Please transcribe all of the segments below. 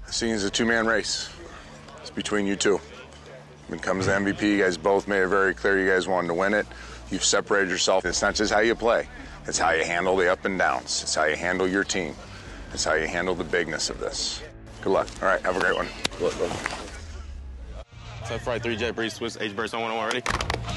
Seeing as a two-man race, it's between you two. When it comes to MVP, you guys both made it very clear you guys wanted to win it. You've separated yourself. It's not just how you play. It's how you handle the up and downs. It's how you handle your team. It's how you handle the bigness of this. Good luck. All right, have a great one. Good luck. Tough Fry 3 Jet Breeze Swiss H burst on 101 ready?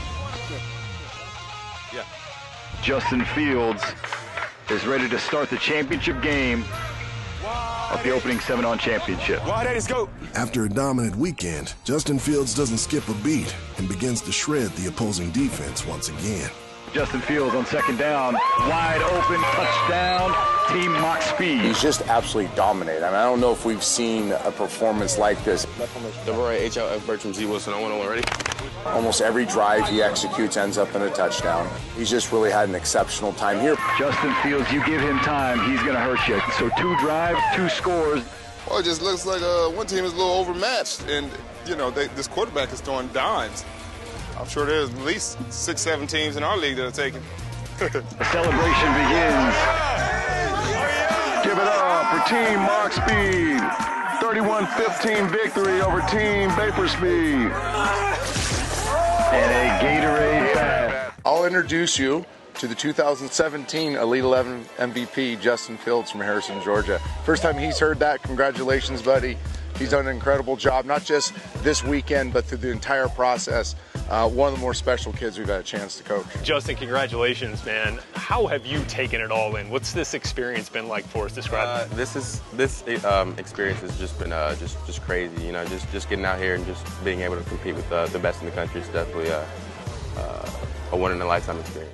Yeah. Justin Fields is ready to start the championship game of the opening 7-on championship. Let's go. After a dominant weekend, Justin Fields doesn't skip a beat and begins to shred the opposing defense once again. Justin Fields on second down, wide open, touchdown, team mock speed. He's just absolutely dominated. I mean, I don't know if we've seen a performance like this. Double right HLF Bertram Z Wilson on 101 ready? Almost every drive he executes ends up in a touchdown. He's just really had an exceptional time here. Justin Fields, you give him time, he's going to hurt you. So 2 drives, 2 scores. Well, it just looks like one team is a little overmatched, and, you know, this quarterback is throwing dimes. I'm sure there's at least 6-7 teams in our league that are taking. The celebration begins. Give it up for Team Mock Speed. 31-15 victory over Team Vapor Speed. And a Gatorade bath. I'll introduce you to the 2017 Elite 11 MVP, Justin Fields from Harrison, Georgia. First time he's heard that, congratulations, buddy. He's done an incredible job, not just this weekend, but through the entire process. One of the more special kids we've had a chance to coach. Justin, congratulations, man. How have you taken it all in? What's this experience been like for us? Describe it. This experience has just been just crazy. You know, just getting out here and just being able to compete with the best in the country is definitely a one in a lifetime experience.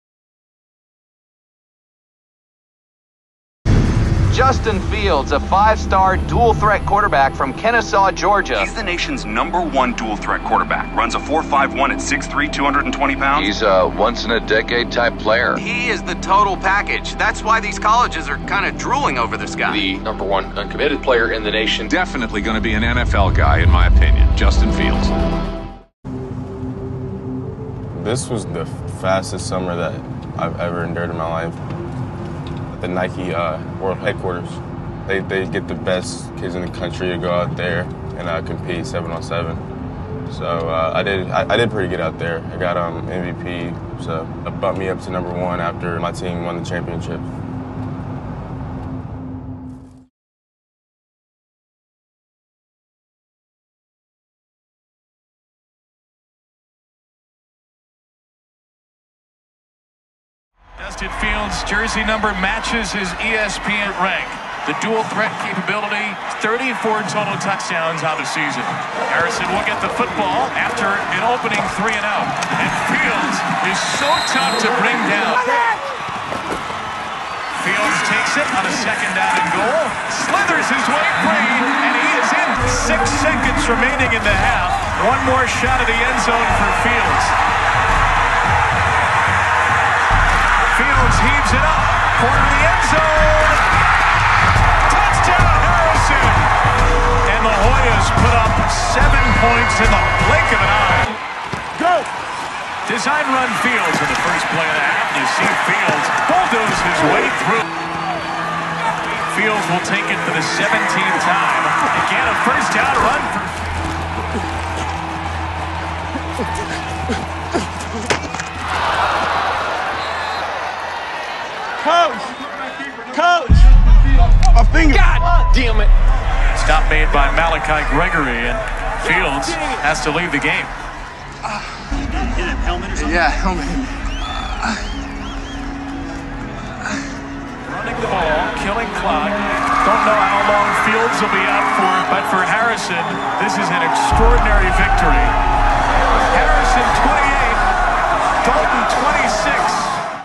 Justin Fields, a 5-star dual-threat quarterback from Kennesaw, Georgia. He's the nation's #1 dual-threat quarterback. Runs a 4.51 at 6'3", 220 pounds. He's a once-in-a-decade type player. He is the total package. That's why these colleges are kind of drooling over this guy. The #1 uncommitted player in the nation. Definitely going to be an NFL guy, in my opinion. Justin Fields. This was the fastest summer that I've ever endured in my life. The Nike World Headquarters. They get the best kids in the country to go out there and compete 7-on-7. So I did pretty good out there. I got MVP, so it bumped me up to #1 after my team won the championship. Justin Fields' jersey number matches his ESPN rank. The dual threat capability, 34 total touchdowns on the season. Harrison will get the football after an opening 3 and out. And Fields is so tough to bring down. Fields takes it on a 2nd down and goal, slithers his way free, and he is in. 6 seconds remaining in the half. One more shot of the end zone for Fields. Fields heaves it up, corner of the end zone. Touchdown, Harrison! And the Hoyas put up 7 points in the blink of an eye. Go! Design run Fields in the first play of the half. You see Fields bulldoze his way through. Fields will take it for the 17th time. Again, a first down run for... Coach! A finger! God damn it! Stop made by Malachi Gregory, and Fields has to leave the game. Yeah, helmet. Running the ball, killing clock. Don't know how long Fields will be out for, but for Harrison, this is an extraordinary victory. Harrison 28, Dalton 26.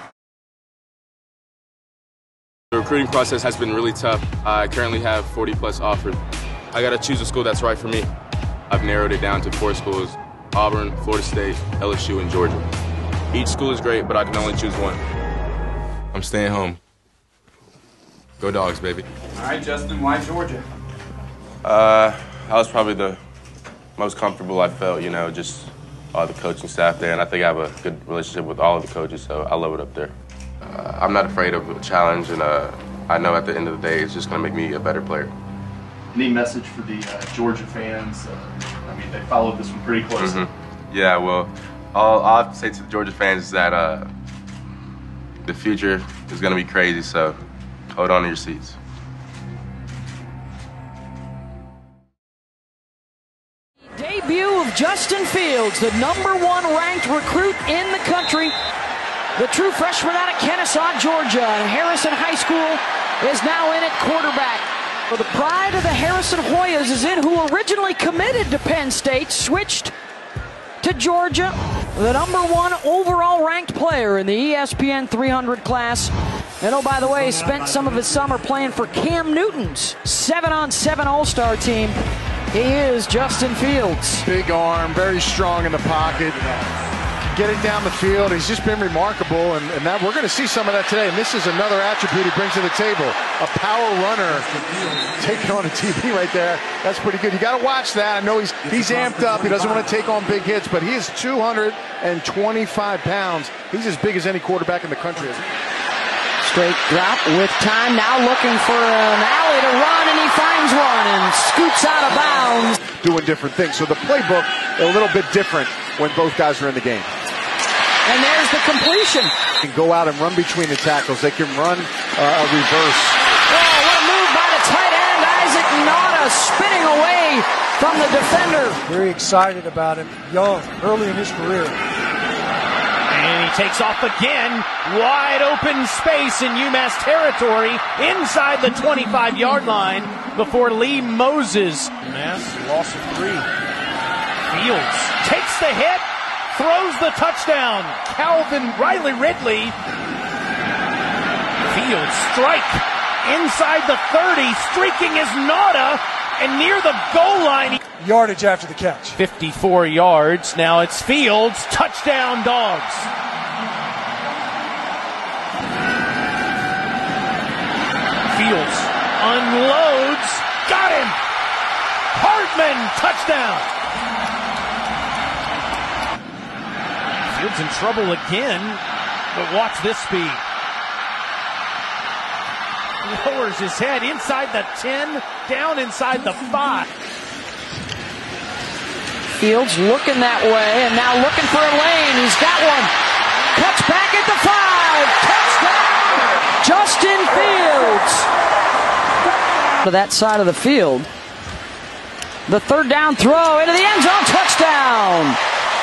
The recruiting process has been really tough. I currently have 40+ offers. I got to choose a school that's right for me. I've narrowed it down to 4 schools: Auburn, Florida State, LSU, and Georgia. Each school is great, but I can only choose one. I'm staying home. Go Dogs, baby. All right, Justin, why Georgia? I was probably the most comfortable I felt, you know, just all the coaching staff there, and I think I have a good relationship with all of the coaches, so I love it up there. I'm not afraid of a challenge, and I know at the end of the day it's just going to make me a better player. Any message for the Georgia fans? I mean, they followed this one pretty closely. Yeah, well, all I have to say to the Georgia fans is that the future is going to be crazy, so hold on to your seats. Debut of Justin Fields, the #1 ranked recruit in the country. The true freshman out of Kennesaw, Georgia, and Harrison High School is now in at quarterback. The pride of the Harrison Hoyas is in, who originally committed to Penn State, switched to Georgia, the #1 overall ranked player in the ESPN 300 class. And oh, by the way, spent some of his summer playing for Cam Newton's 7-on-7 All-Star team. He is Justin Fields. Big arm, very strong in the pocket. Get it down the field. He's just been remarkable, and that we're going to see some of that today. And this is another attribute he brings to the table: a power runner. Taking on a TV right there. That's pretty good. You got to watch that. I know he's amped up. He doesn't want to take on big hits, but he is 225 pounds. He's as big as any quarterback in the country. Straight drop with time. Now looking for an alley to run, and he finds one and scoots out of bounds. Doing different things. So the playbook a little bit different when both guys are in the game. And there's the completion. They can go out and run between the tackles. They can run a reverse. Oh, what a move by the tight end, Isaac Nauta, spinning away from the defender. Very excited about him. Young, early in his career. And he takes off again. Wide open space in UMass territory inside the 25-yard line before Lee Moses. UMass loss of 3. Fields takes the hit. Throws the touchdown. Riley Ridley. Fields strike inside the 30. Streaking is Nauta, and near the goal line. Yardage after the catch. 54 yards. Now it's Fields. Touchdown, Dogs. Fields unloads. Got him. Hartman. Touchdown. Fields in trouble again, but watch this speed. Lowers his head inside the 10, down inside the 5. Fields looking that way, and now looking for a lane. He's got one. Cuts back at the 5. Touchdown! Justin Fields. To that side of the field. The third down throw into the end zone. Touchdown!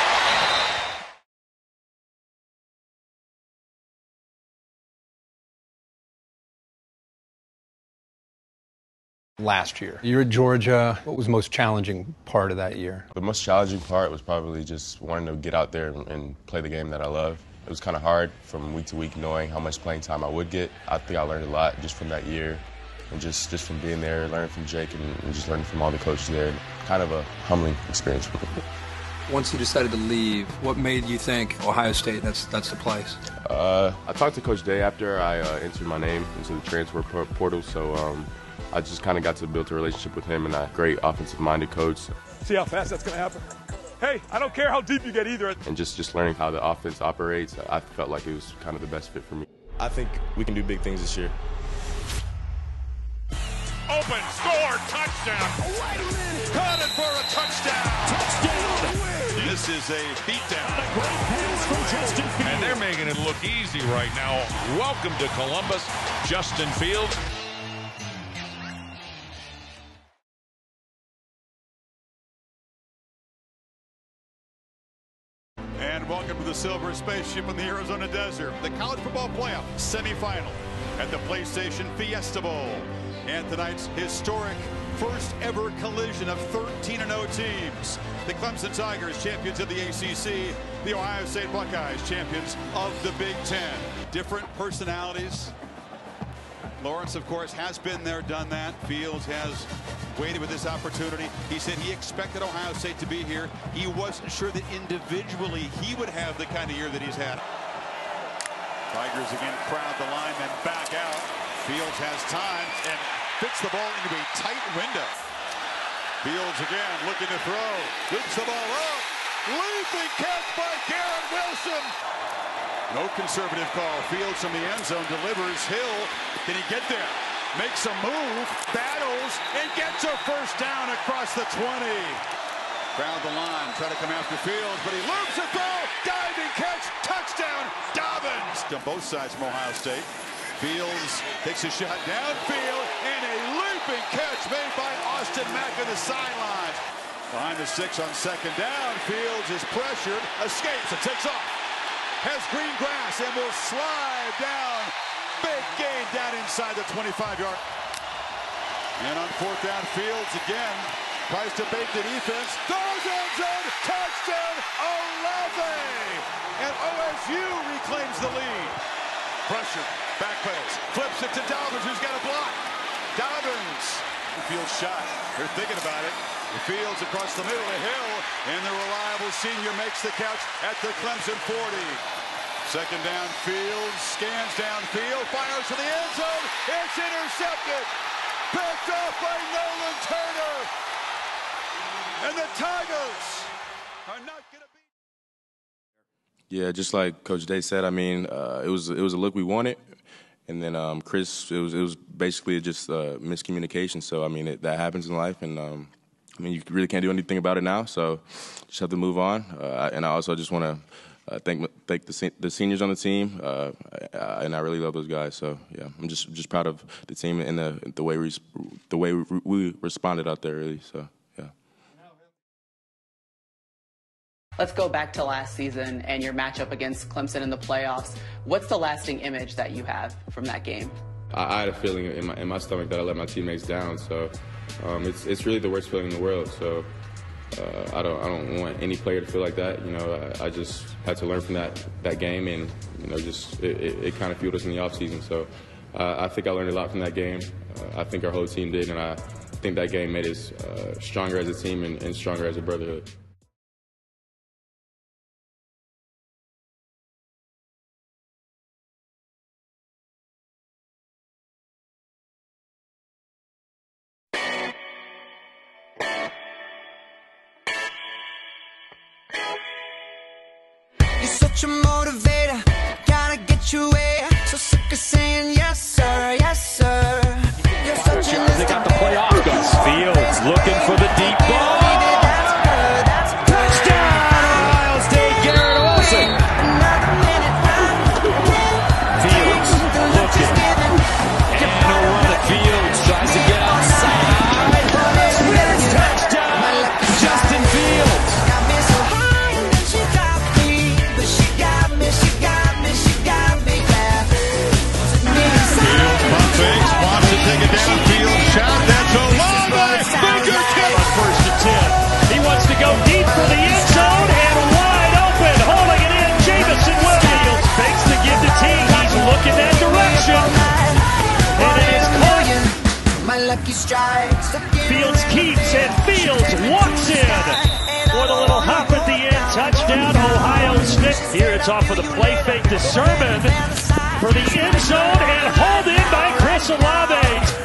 Last year. You're at Georgia. What was the most challenging part of that year? The most challenging part was probably just wanting to get out there and play the game that I love. It was kind of hard from week to week knowing how much playing time I would get. I think I learned a lot just from that year and just from being there, learning from Jake and just learning from all the coaches there. Kind of a humbling experience for me. Once you decided to leave, what made you think Ohio State, that's the place? I talked to Coach Day after I entered my name into the transfer portal, so I just kind of got to build a relationship with him, and a great offensive-minded coach. See how fast that's going to happen? Hey, I don't care how deep you get either. And just learning how the offense operates, I felt like it was kind of the best fit for me. I think we can do big things this year. Open, score, touchdown. Caught it for a touchdown. Touchdown. This is a beatdown. A great pass from Justin Fields. And they're making it look easy right now. Welcome to Columbus, Justin Fields. And welcome to the Silver Spaceship in the Arizona Desert, the College Football Playoff semifinal at the PlayStation Fiesta Bowl. And tonight's historic first ever collision of 13-0 teams. The Clemson Tigers, champions of the ACC, the Ohio State Buckeyes, champions of the Big Ten. Different personalities. Lawrence, of course, has been there, done that. Fields has waited with this opportunity. He said he expected Ohio State to be here. He wasn't sure that individually he would have the kind of year that he's had. Tigers again crowd the linemen back out. Fields has time and fits the ball into a tight window. Fields again looking to throw. Loops the ball up. Leaping catch by Garrett Wilson. No conservative call. Fields from the end zone delivers. Hill, can he get there? makes a move, battles, and gets a first down across the 20. Crowd the line, try to come after Fields, but he loops the throw, diving catch, touchdown, Dobbins. On both sides from Ohio State. Fields takes a shot downfield, and a leaping catch made by Austin Mack on the sidelines. Behind the 6 on second down, Fields is pressured, escapes, and takes off. Has green grass and will slide down. Big gain down inside the 25-yard. And on fourth down, Fields again tries to bait the defense. Throws end zone, touchdown, Olave! And OSU reclaims the lead. Pressure, backpedals, flips it to Dobbins, who's got a block. Dobbins, Fields shot. They're thinking about it. Fields across the middle of the hill, and the reliable senior makes the catch at the Clemson 40. Second down, Fields scans downfield, fires to the end zone. It's intercepted. Picked off by Nolan Turner. And the Tigers are not going to be. Yeah, just like Coach Day said, I mean, it was a look we wanted. And then Chris, it was basically just miscommunication. So, I mean, that happens in life. And, I mean, you really can't do anything about it now. So just have to move on. And I also just want to thank the seniors on the team. And I really love those guys. So, yeah, I'm just proud of the team and the way we responded out there, really. So, yeah. Let's go back to last season and your matchup against Clemson in the playoffs. What's the lasting image that you have from that game? I had a feeling in my stomach that I let my teammates down. So it's really the worst feeling in the world. So I don't want any player to feel like that. You know, I just had to learn from that game, and you know, just it kind of fueled us in the offseason. So I think I learned a lot from that game. I think our whole team did, and I think that game made us stronger as a team and stronger as a brotherhood. Such a motivator, gotta get your way. So sick of saying yes sir, yes sir. You're such a they got the playoff. Fields looking for the deep ball. Touchdown, Ohio State, Garrett Wilson. Fields looking, and a run at Fields, tries to get outside. Touchdown, Justin Fields. Take it downfield, shot, that's Olave, fingertip. First and 10. He wants to go deep for the end zone and wide open, holding it in. Jamison Williams fakes to give the team. He's looking that direction, and it is caught. My lucky strikes. Fields keeps, and Fields walks in for the little hop at the end. Touchdown, Ohio State. Here it's off of the play fake to Sermon for the end zone, and hauled in by Chris Olave.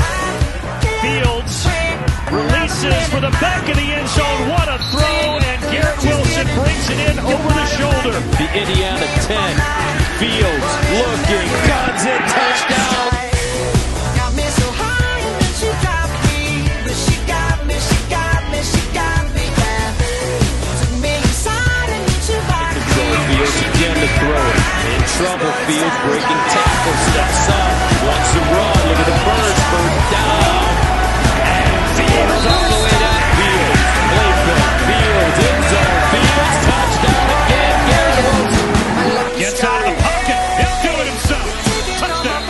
Fields releases for the back of the end zone. What a throw, and Garrett Wilson brings it in over the shoulder. The Indiana 10. Fields looking, guns it, touchdown. Got me so high and then she got me. But she got me, she got me, she got me back. Took me inside and then she rocked me. Fields again to throw it. In trouble, Fields breaking tackle, steps up, wants to run. Look at the first down. And Fields all the way down. Fields, playback, Fields, end zone, Fields, touchdown again. Garrett Wilson gets out of the pocket. He'll do it himself. Touchdown.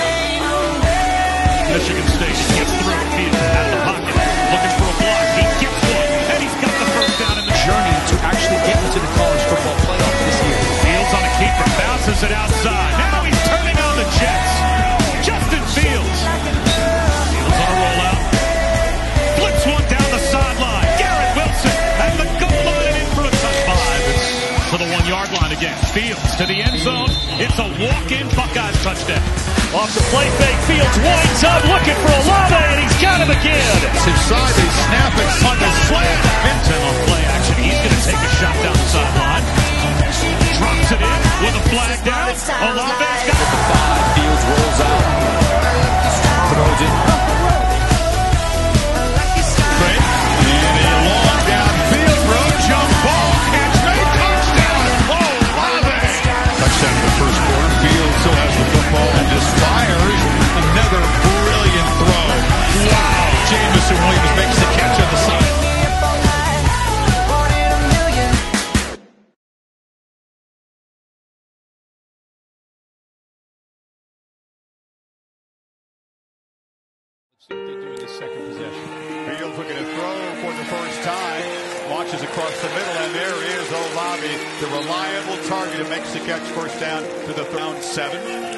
Michigan State gets through. Fields out of the pocket, looking for a block. He gets one, and he's got the first down in the journey to actually get into the college football playoff this year. Fields on a keeper, bounces it outside. Now he's turning on the Jets. Justin Fields. Fields on a rollout. Flips one down the sideline. Garrett Wilson at the goal line in for a touchdown. It's to the 1 yard line again. Fields to the end zone. It's a walk-in Buckeyes touchdown. Off the play fake, Fields winds up looking for Olave, and he's got him again. Inside, they snap it, punt it, slam. Vincent on play action. He's going to take a shot down the sideline. Drops it in with a flag down. Olave's got it. Fields rolls out. Throws it. second possession. Fields looking to throw for the first time. Launches across the middle, and there is Olavi, the reliable target who makes the catch. First down to the round 7.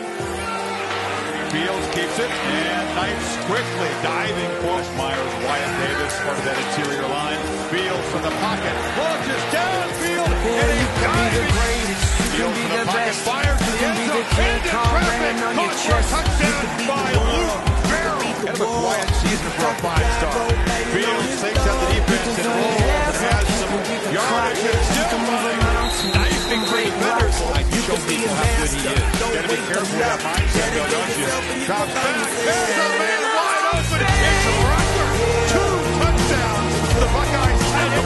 Fields keeps it, and Knights quickly diving for Myers, Wyatt Davis, part of that interior line. Fields from the pocket, launches downfield, and he got it. Fields from the pocket, fires to the end zone, into traffic, caught for a touchdown by Luke Farrell. Kind of a quiet season for a 5-star. Fields takes out the defense and rolls and has some yardage and still running. Knifing for defenders. You show people how good he is. Got to be careful with that mindset, though, don't you? Drops back. There's a man wide open. It's a Rucker. 2 touchdowns for the Buckeyes.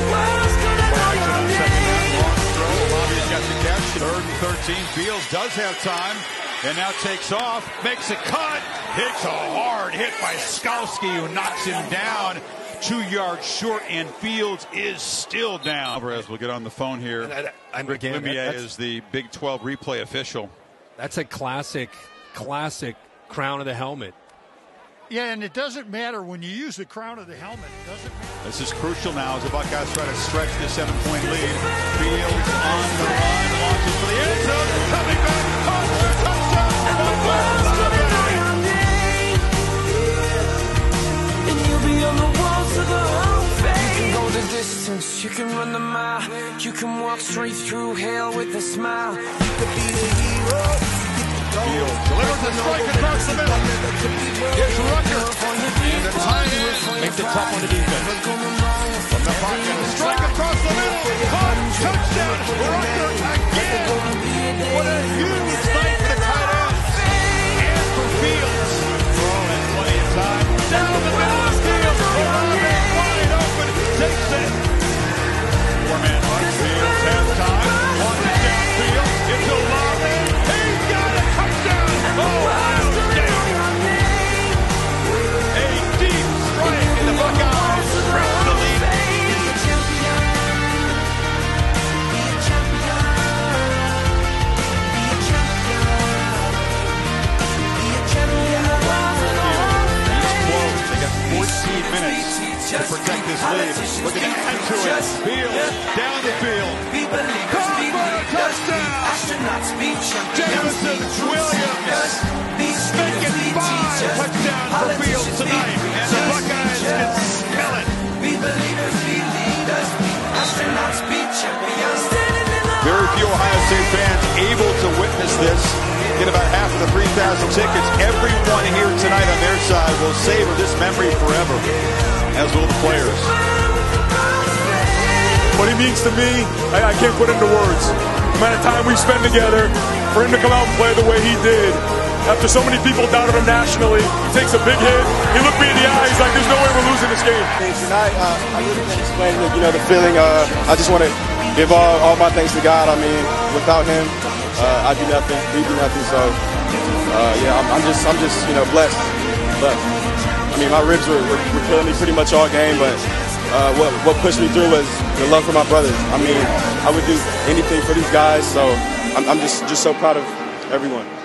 Got the catch. 3rd and 13. Fields does have time. And now takes off, makes a cut, hits a hard hit by Skalski, who knocks him down 2 yards short, and Fields is still down. Alvarez will get on the phone here. Rick Limbier is the Big 12 replay official. That's a classic crown of the helmet. Yeah, and it doesn't matter when you use the crown of the helmet. It doesn't matter. This is crucial now as the Buckeyes try to stretch the 7-point lead. Fields on the run, launches for the end zone, coming back, caught for a touchdown. And you'll be on the walls of the whole face. You can go the distance, you can run the mile, you can walk straight through hell with a smile. You could be the hero. Fields delivers a strike across the middle. Here's Rucker. And the timing makes it tough on the defense. From the pocket, a strike across the middle. Caught, touchdown, Rucker again. What a huge night for the tight end. And for Fields. Oh, and plenty of time. Down the middle of the field. Wide open. Takes it. 4-man rush. Fields has time. Launches downfield. It's Olavi. He's got it. Ohio State! A deep strike, and the Buckeyes stretch the lead. They got 14 minutes to protect this lead. Looking to add to it. Fields down the field. Caught for a touchdown! Jamison Williams making 5 touchdowns for Fields tonight, and the Buckeyes can smell it. Very few Ohio State fans able to witness this. Get about half of the 3,000 tickets. Everyone here tonight on their side will savor this memory forever, as will the players. What he means to me, I can't put into words. The amount of time we spend together, for him to come out and play the way he did, after so many people doubted him nationally, he takes a big hit. He looked me in the eye. He's like, there's no way we're losing this game. Tonight, I really can't explain it, the feeling. I just want to give all my thanks to God. I mean, without him, I do nothing. He do nothing. So, yeah, I'm just blessed. But I mean, my ribs were killing me pretty much all game, but what pushed me through was the love for my brothers. I mean, I would do anything for these guys, so I'm just so proud of everyone.